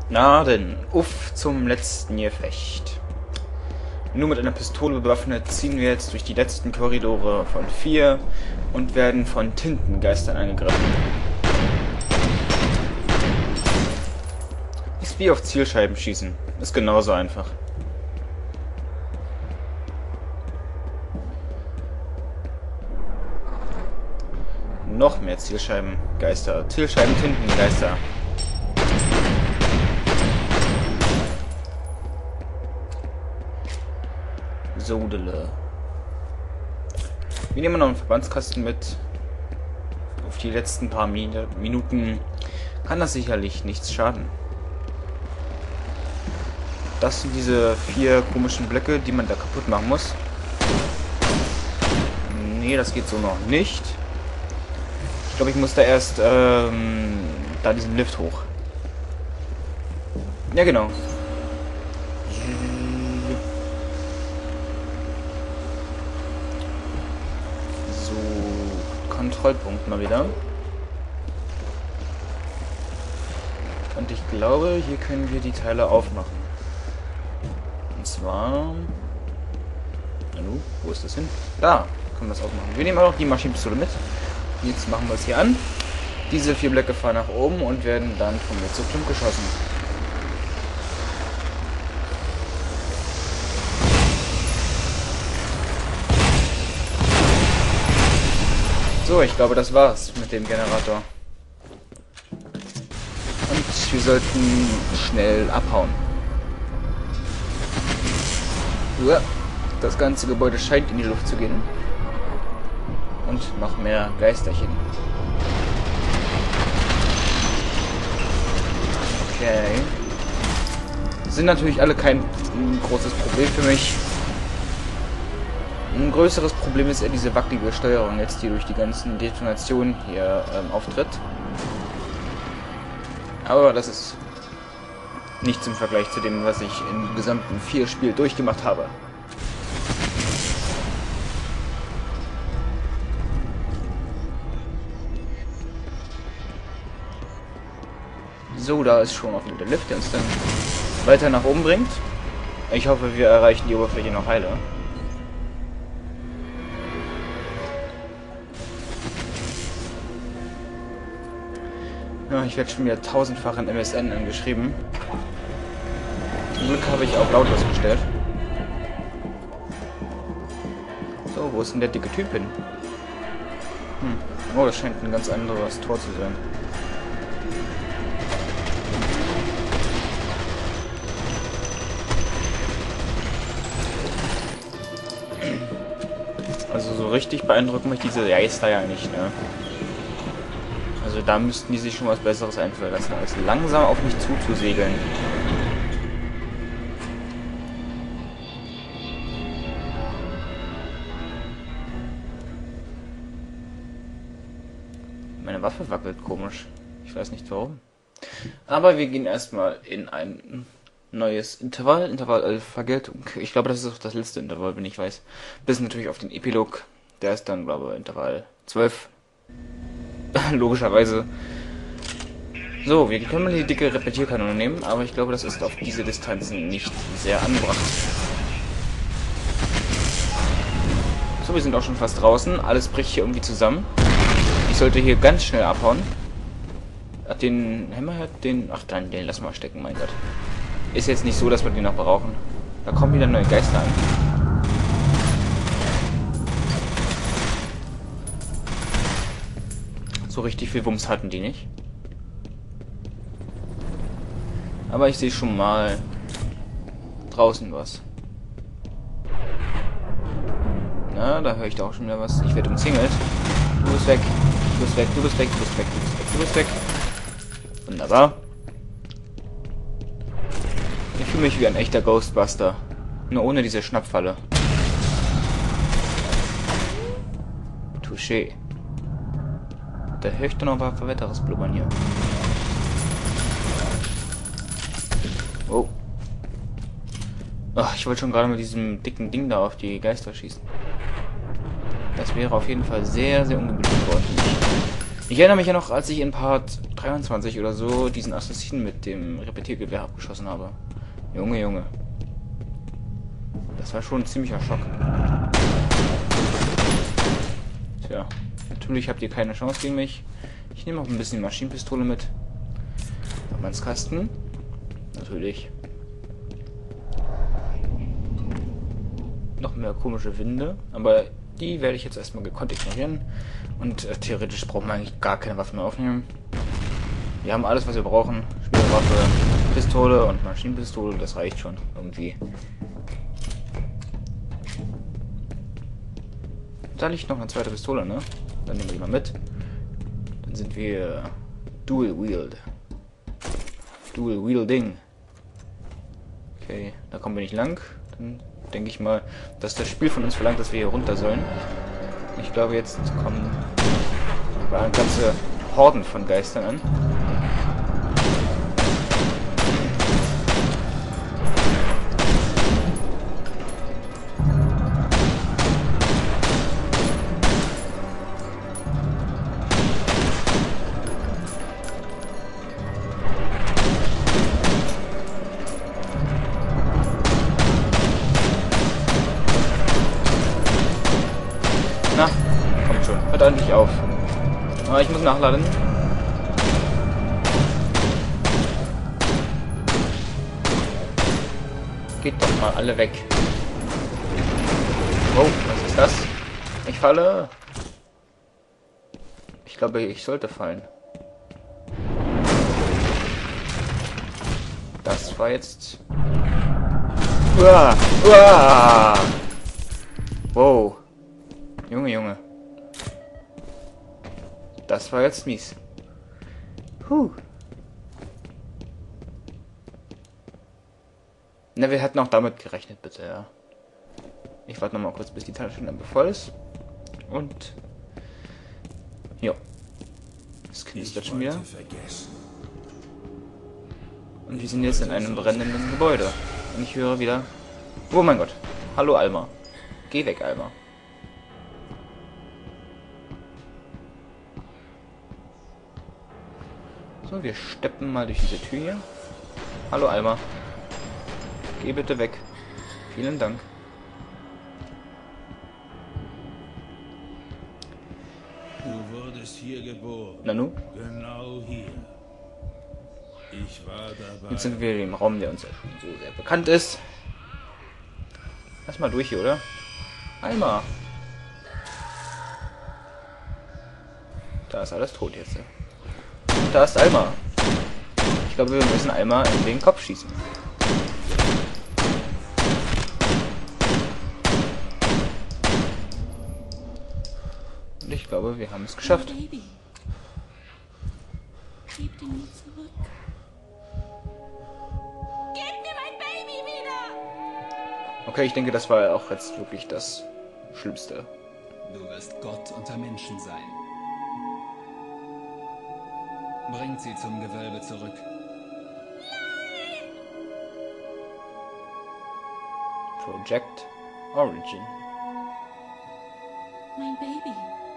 Na denn, uff zum letzten Gefecht. Nur mit einer Pistole bewaffnet ziehen wir jetzt durch die letzten Korridore von 4 und werden von Tintengeistern angegriffen. Ist wie auf Zielscheiben schießen. Ist genauso einfach. Noch mehr Zielscheibengeister. Zielscheiben-Tintengeister. Sodele. Wir nehmen noch einen Verbandskasten mit. Auf die letzten paar Minuten kann das sicherlich nichts schaden. Das sind diese 4 komischen Blöcke, die man da kaputt machen muss. Nee, das geht so noch nicht. Ich glaube, ich muss da erst da diesen Lift hoch. Ja, genau. Kontrollpunkt mal wieder. Und ich glaube, hier können wir die Teile aufmachen. Und zwar... Hallo, wo ist das hin? Da können wir es aufmachen. Wir nehmen auch noch die Maschinenpistole mit. Jetzt machen wir es hier an. Diese 4 Blöcke fahren nach oben und werden dann von mir zu Klump geschossen. So, ich glaube, das war's mit dem Generator. Und wir sollten schnell abhauen. Uah, das ganze Gebäude scheint in die Luft zu gehen. Und noch mehr Geisterchen. Okay. Sind natürlich alle kein großes Problem für mich. Ein größeres Problem ist eher diese wackelige Steuerung jetzt, die durch die ganzen Detonationen hier auftritt. Aber das ist nichts im Vergleich zu dem, was ich im gesamten 4 Spiel durchgemacht habe. So, da ist schon auch wieder der Lift, der uns dann weiter nach oben bringt. Ich hoffe, wir erreichen die Oberfläche noch heile. Ja, ich werde schon wieder 1000-fach in MSN angeschrieben. Zum Glück habe ich auch lautlos gestellt. So, wo ist denn der dicke Typ hin? Oh, das scheint ein ganz anderes Tor zu sein. Also so richtig beeindrucken mich diese Geister ja nicht, ne? Also da müssten die sich schon was Besseres einfallen lassen, als langsam auf mich zuzusegeln. Meine Waffe wackelt komisch. Ich weiß nicht warum. Aber wir gehen erstmal in ein neues Intervall. Intervall 11 Vergeltung. Ich glaube, das ist auch das letzte Intervall, wenn ich weiß. Bis natürlich auf den Epilog. Der ist dann, glaube ich, Intervall 12. Logischerweise. So, wir können mal die dicke Repetierkanone nehmen, aber ich glaube, das ist auf diese Distanzen nicht sehr angebracht. So, wir sind auch schon fast draußen. Alles bricht hier irgendwie zusammen. Ich sollte hier ganz schnell abhauen. Den Hammerhead, ach dann, den lassen wir stecken, mein Gott. Ist jetzt nicht so, dass wir den noch brauchen. Da kommen wieder neue Geister an. So richtig viel Wumms hatten die nicht. Aber ich sehe schon mal draußen was. Na, da höre ich doch auch schon wieder was. Ich werde umzingelt. Du bist weg. Du bist weg. Du bist weg. Du bist weg. Du bist weg. Du bist weg. Wunderbar. Ich fühle mich wie ein echter Ghostbuster. Nur ohne diese Schnappfalle. Touché. Da höre ich doch noch ein weiteres Blubbern hier. Oh. Ach, ich wollte schon gerade mit diesem dicken Ding da auf die Geister schießen. Das wäre auf jeden Fall sehr, sehr ungemütlich geworden. Ich erinnere mich ja noch, als ich in Part 23 oder so diesen Assassinen mit dem Repetiergewehr abgeschossen habe. Junge, Junge. Das war schon ein ziemlicher Schock. Tja, natürlich habt ihr keine Chance gegen mich. Ich nehme auch ein bisschen Maschinenpistole mit. Verbandskasten. Natürlich. Noch mehr komische Winde, aber die werde ich jetzt erstmal gekonnt ignorieren. Und theoretisch brauchen wir eigentlich gar keine Waffen mehr aufnehmen. Wir haben alles, was wir brauchen. Schwerwaffe, Pistole und Maschinenpistole, das reicht schon irgendwie. Da liegt noch eine zweite Pistole, ne? Dann nehmen wir die mal mit. Dann sind wir Dual Wield. Dual Wielding. Okay, da kommen wir nicht lang. Dann denke ich mal, dass das Spiel von uns verlangt, dass wir hier runter sollen. Ich glaube, jetzt kommen eine ganze Horden von Geistern an. Na, kommt schon. Hört endlich auf. Aber ich muss nachladen. Geht doch mal alle weg. Oh, was ist das? Ich falle. Ich glaube, ich sollte fallen. Das war jetzt... Uah, uah. Wow. Junge, Junge. Das war jetzt mies. Na, wir hätten auch damit gerechnet, bitte, ja. Ich warte noch mal kurz, bis die Taschenlampe voll ist. Und... Jo. Es knistert schon wieder. Und wir sind jetzt in einem brennenden Gebäude. Und ich höre wieder... Oh mein Gott. Hallo, Alma. Geh weg, Alma. So, wir steppen mal durch diese Tür hier. Hallo, Alma. Geh bitte weg. Vielen Dank. Du wurdest hier geboren. Nanu? Genau hier. Ich war dabei. Jetzt sind wir im Raum, der uns ja schon so sehr bekannt ist. Lass mal durch hier, oder? Alma. Da ist alles tot jetzt. Und da ist Alma. Ich glaube, wir müssen Alma in den Kopf schießen. Und ich glaube, wir haben es geschafft. Baby. Gib ihn mir zurück. Gib mir mein Baby wieder! Okay, ich denke, das war auch jetzt wirklich das Schlimmste. Du wirst Gott unter Menschen sein. Bringt sie zum Gewölbe zurück. Project Origin. Mein Baby.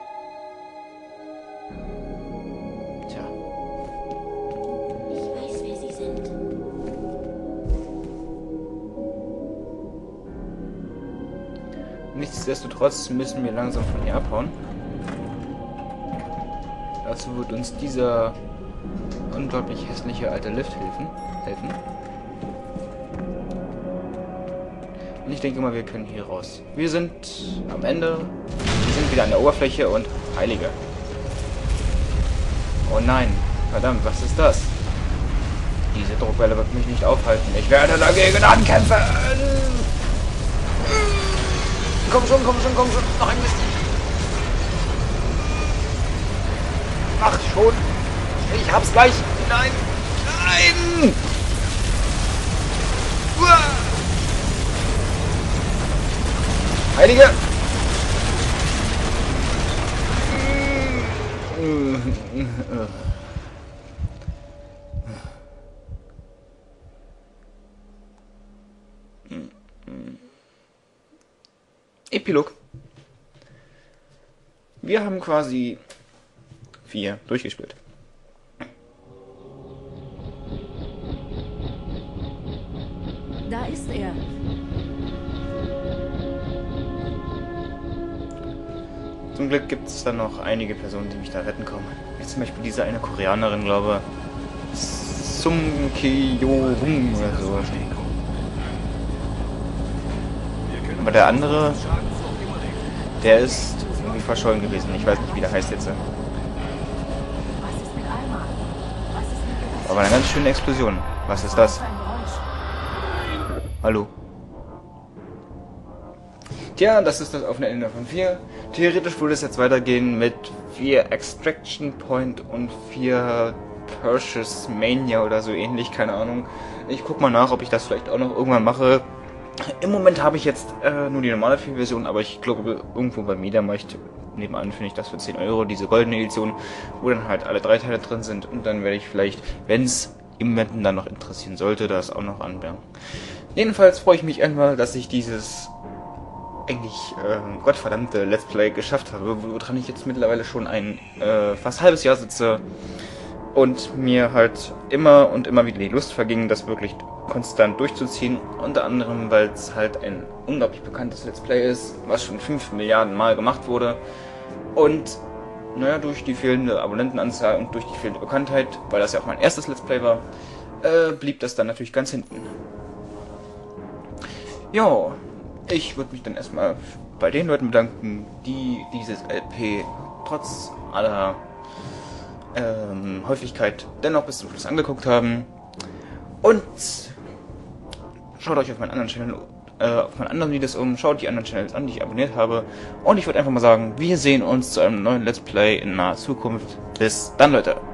Tja. Ich weiß, wer sie sind. Nichtsdestotrotz müssen wir langsam von hier abhauen. Dazu wird uns dieser unglaublich hässliche alte Lift helfen. Und ich denke mal, wir können hier raus. Wir sind am Ende. Wir sind wieder an der Oberfläche und Heilige. Oh nein. Verdammt, was ist das? Diese Druckwelle wird mich nicht aufhalten. Ich werde dagegen ankämpfen. Komm schon, komm schon, komm schon. Noch ein bisschen. Mach schon. Ich hab's gleich. Nein. Nein. Uah. Heilige. Epilog. Wir haben quasi 4 durchgespielt. Da ist er. Zum Glück gibt es dann noch einige Personen, die mich da retten kommen. Wie zum Beispiel diese eine Koreanerin, glaube Sung Ki-yo-hung oder so. Aber der andere, der ist irgendwie verschollen gewesen. Ich weiß nicht, wie der heißt jetzt. Was ist mit Alma? Was ist mit der Aber eine ganz schöne Explosion. Was ist das? ein Geräusch? Hallo. Tja, das ist das offene Ende von 4. Theoretisch würde es jetzt weitergehen mit 4 Extraction Point und 4 Purchase Mania oder so ähnlich, keine Ahnung. Ich guck mal nach, ob ich das vielleicht auch noch irgendwann mache. Im Moment habe ich jetzt nur die normale 4-Version, aber ich glaube irgendwo bei Mediamarkt nebenan finde ich das für 10 €, diese goldene Edition, wo dann halt alle 3 Teile drin sind, und dann werde ich vielleicht, wenn es jemanden dann noch interessieren sollte, das auch noch anbringen. Jedenfalls freue ich mich einmal, dass ich dieses eigentlich gottverdammte Let's Play geschafft habe, woran ich jetzt mittlerweile schon ein fast halbes Jahr sitze und mir halt immer und immer wieder die Lust verging, das wirklich konstant durchzuziehen, unter anderem, weil es halt ein unglaublich bekanntes Let's Play ist, was schon 5 Milliarden Mal gemacht wurde, und naja, durch die fehlende Abonnentenanzahl und durch die fehlende Bekanntheit, weil das ja auch mein erstes Let's Play war, blieb das dann natürlich ganz hinten. Jo, ich würde mich dann erstmal bei den Leuten bedanken, die dieses LP trotz aller Häufigkeit dennoch bis zum Schluss angeguckt haben. Und schaut euch auf meinen anderen Channel, auf meinen anderen Videos um, schaut die anderen Channels an, die ich abonniert habe. Und ich würde einfach mal sagen, wir sehen uns zu einem neuen Let's Play in naher Zukunft. Bis dann, Leute.